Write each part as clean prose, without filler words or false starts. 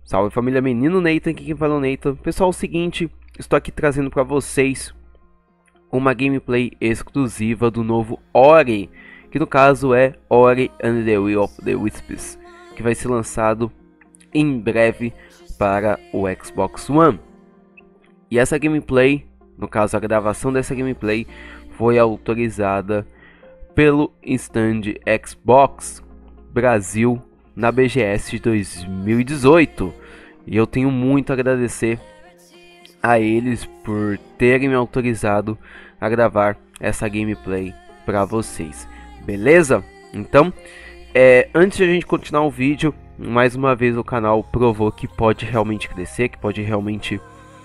Salve família, menino Nathan, aqui quem fala é o Nathan. Pessoal, é o seguinte, estou aqui trazendo para vocês uma gameplay exclusiva do novo Ori, que no caso é Ori and the Will of the Wisps, que vai ser lançado em breve para o Xbox One. E essa gameplay, no caso a gravação dessa gameplay, foi autorizada pelo stand Xbox Brasil na BGS 2018. E eu tenho muito a agradecer a eles por terem me autorizado a gravar essa gameplay para vocês. Beleza? Então, antes de a gente continuar o vídeo, mais uma vez o canal provou que pode realmente crescer, que pode realmente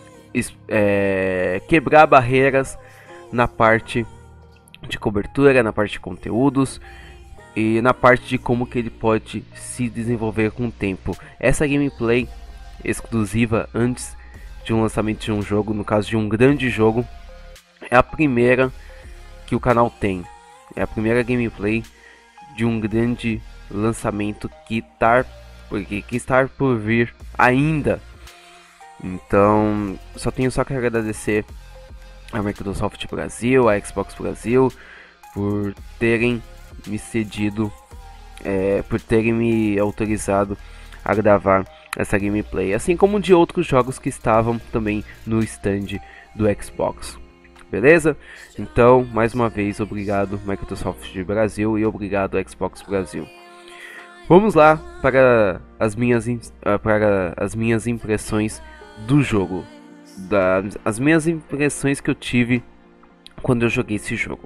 quebrar barreiras na parte de cobertura, na parte de conteúdos e na parte de como que ele pode se desenvolver com o tempo. Essa gameplay exclusiva antes de um lançamento de um jogo, no caso de um grande jogo, é a primeira que o canal tem. É a primeira gameplay de um grande lançamento que está por vir ainda. Então, só tenho que agradecer a Microsoft Brasil, a Xbox Brasil, por terem me cedido, por terem me autorizado a gravar essa gameplay, assim como de outros jogos que estavam também no stand do Xbox. Beleza? Então, mais uma vez, obrigado Microsoft Brasil e obrigado Xbox Brasil. Vamos lá para as minhas impressões do jogo, as minhas impressões que eu tive quando eu joguei esse jogo.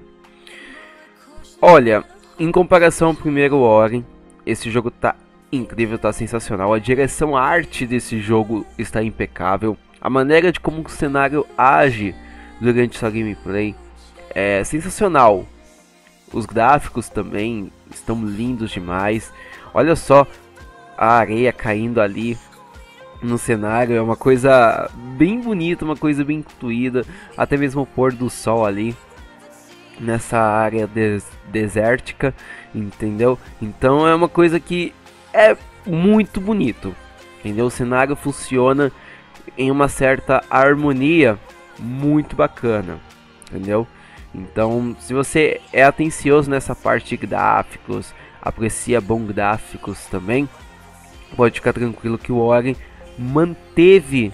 Olha, em comparação ao primeiro Ori, esse jogo tá incrível, tá sensacional. A direção, a arte desse jogo está impecável. A maneira de como o cenário age durante sua gameplay é sensacional. Os gráficos também estão lindos demais. Olha só a areia caindo ali no cenário, é uma coisa bem bonita, uma coisa bem intuída. Até mesmo o pôr do sol ali nessa área desértica, entendeu? Então é uma coisa que é muito bonito, entendeu? O cenário funciona em uma certa harmonia muito bacana, entendeu? Então, se você é atencioso nessa parte de gráficos, aprecia bons gráficos também, pode ficar tranquilo que o Ori manteve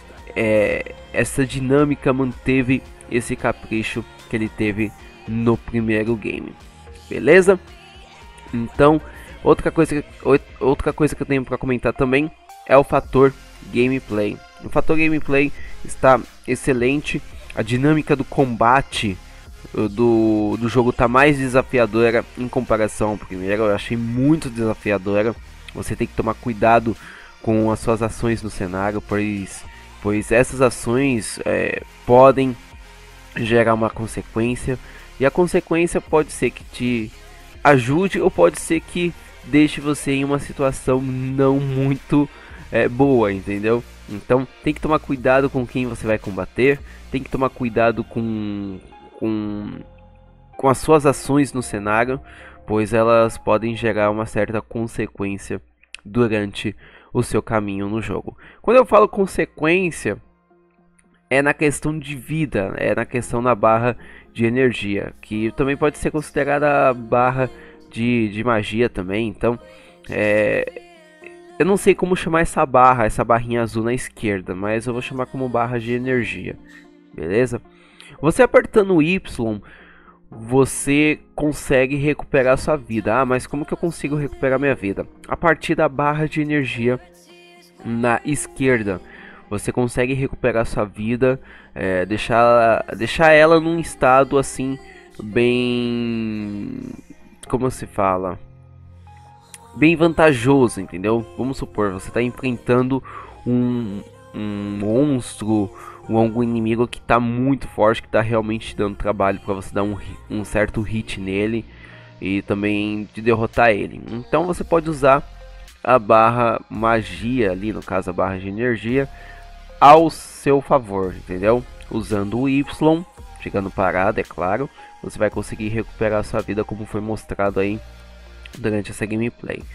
essa dinâmica, manteve esse capricho que ele teve no primeiro game, beleza? Então, outra coisa que eu tenho para comentar também é o fator gameplay. O fator gameplay está excelente, a dinâmica do combate do jogo está mais desafiadora em comparação ao primeiro. Eu achei muito desafiadora. Você tem que tomar cuidado com as suas ações no cenário, pois essas ações podem gerar uma consequência, e a consequência pode ser que te ajude ou pode ser que deixe você em uma situação não muito boa, entendeu? Então tem que tomar cuidado com quem você vai combater, tem que tomar cuidado com as suas ações no cenário, pois elas podem gerar uma certa consequência durante o seu caminho no jogo. Quando eu falo consequência, é na questão de vida, é na questão da barra de energia, que também pode ser considerada a barra de magia também. Então, eu não sei como chamar essa barrinha azul na esquerda, mas eu vou chamar como barra de energia, beleza? Você apertando o Y, você consegue recuperar sua vida. Ah, mas como que eu consigo recuperar minha vida? A partir da barra de energia na esquerda, você consegue recuperar sua vida, deixar ela num estado assim bem, como se fala, bem vantajoso, entendeu? Vamos supor, você está enfrentando um monstro, algum inimigo que está muito forte, que está realmente te dando trabalho para você dar um certo hit nele e também de derrotar ele. Então você pode usar a barra magia ali, no caso a barra de energia, ao seu favor, entendeu? Usando o Y, ficando parado, é claro, você vai conseguir recuperar sua vida, como foi mostrado aí durante essa gameplay.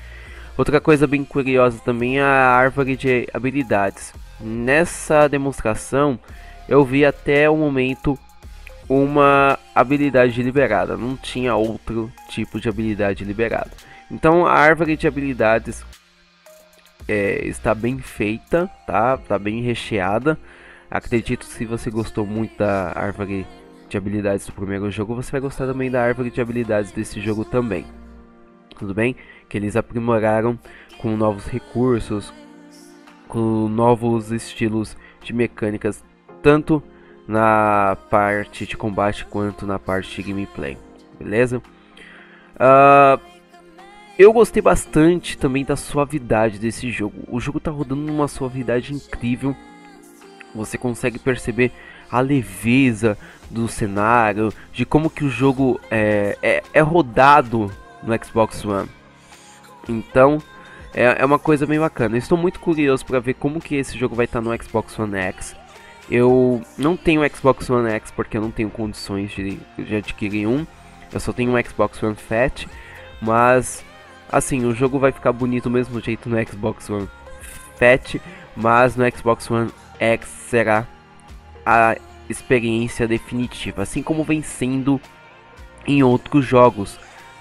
Outra coisa bem curiosa também é a árvore de habilidades. Nessa demonstração eu vi até o momento uma habilidade liberada, não tinha outro tipo de habilidade liberada. Então a árvore de habilidades está bem feita, tá bem recheada. Acredito que se você gostou muito da árvore de habilidades do primeiro jogo, você vai gostar também da árvore de habilidades desse jogo também. Tudo bem? Que eles aprimoraram com novos recursos, com novos estilos de mecânicas, tanto na parte de combate quanto na parte de gameplay, beleza? Eu gostei bastante também da suavidade desse jogo. O jogo tá rodando numa suavidade incrível. Você consegue perceber a leveza do cenário, de como que o jogo é rodado no Xbox One. Então é uma coisa bem bacana. Eu estou muito curioso para ver como que esse jogo vai estar no Xbox One X. Eu não tenho Xbox One X porque eu não tenho condições de adquirir um. Eu só tenho um Xbox One Fat. Mas assim, o jogo vai ficar bonito do mesmo jeito no Xbox One Fat. Mas no Xbox One X será a experiência definitiva, assim como vem sendo em outros jogos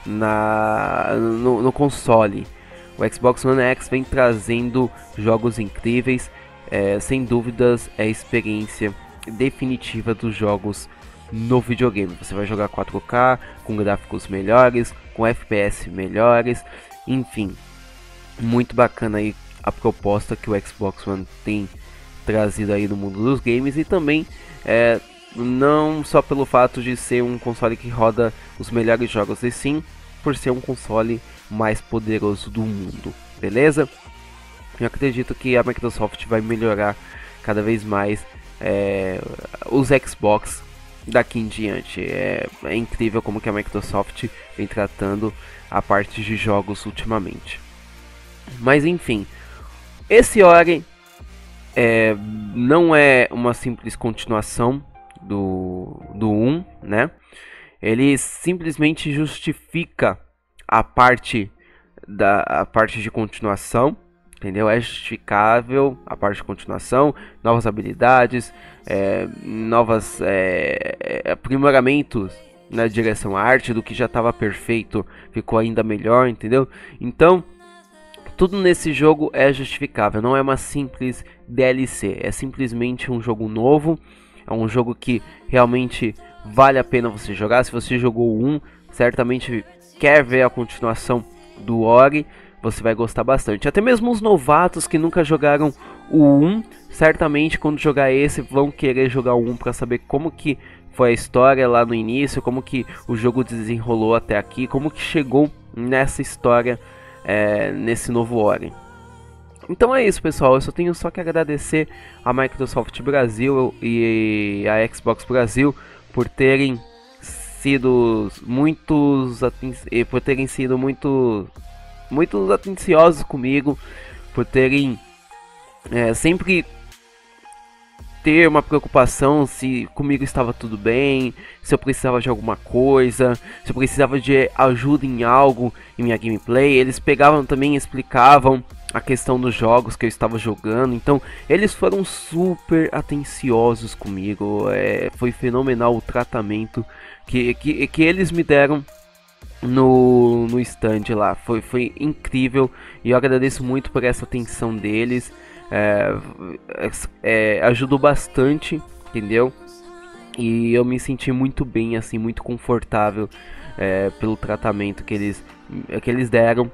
no console. O Xbox One X vem trazendo jogos incríveis, sem dúvidas é a experiência definitiva dos jogos no videogame. Você vai jogar 4K, com gráficos melhores, com FPS melhores, enfim, muito bacana aí a proposta que o Xbox One tem trazido aí no mundo dos games. E também não só pelo fato de ser um console que roda os melhores jogos, e sim por ser um console mais poderoso do mundo, beleza? Eu acredito que a Microsoft vai melhorar cada vez mais os Xbox daqui em diante. É incrível como que a Microsoft vem tratando a parte de jogos ultimamente. Mas enfim, esse Ori não é uma simples continuação do 1, né? Ele simplesmente justifica a parte de continuação, entendeu? É justificável a parte de continuação, novas habilidades, novos aprimoramentos na direção à arte, do que já estava perfeito ficou ainda melhor, entendeu? Então tudo nesse jogo é justificável, não é uma simples DLC, é simplesmente um jogo novo, é um jogo que realmente vale a pena você jogar. Se você jogou o 1, certamente quer ver a continuação do Ori, você vai gostar bastante. Até mesmo os novatos que nunca jogaram o 1, certamente quando jogar esse vão querer jogar o 1 para saber como que foi a história lá no início, como que o jogo desenrolou até aqui, como que chegou nessa história, nesse novo Ori. Então é isso, pessoal, eu só tenho que agradecer a Microsoft Brasil e a Xbox Brasil por terem sido muito atenciosos comigo, por terem sempre ter uma preocupação se comigo estava tudo bem, se eu precisava de alguma coisa, se eu precisava de ajuda em algo em minha gameplay. Eles pegavam também e explicavam a questão dos jogos que eu estava jogando. Então eles foram super atenciosos comigo, foi fenomenal o tratamento que eles me deram no stand lá, foi incrível, e eu agradeço muito por essa atenção deles. Ajudou bastante, entendeu? E eu me senti muito bem, assim, muito confortável pelo tratamento que eles deram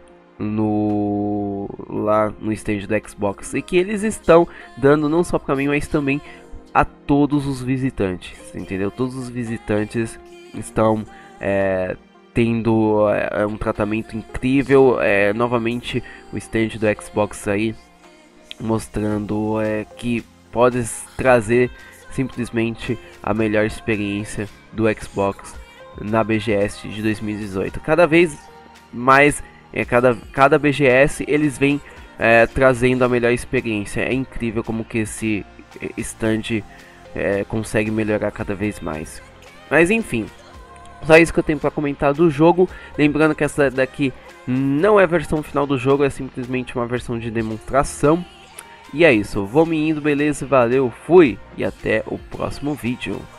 lá no stand do Xbox, e que eles estão dando não só para mim, mas também a todos os visitantes, entendeu? Todos os visitantes estão tendo um tratamento incrível. Novamente o stand do Xbox aí mostrando que pode trazer simplesmente a melhor experiência do Xbox na BGS de 2018. Cada vez mais, cada BGS eles vêm trazendo a melhor experiência. É incrível como que esse stand consegue melhorar cada vez mais. Mas enfim, só isso que eu tenho para comentar do jogo. Lembrando que essa daqui Não é a versão final do jogo, é simplesmente uma versão de demonstração. E é isso, vou me indo, beleza? Valeu, fui e até o próximo vídeo.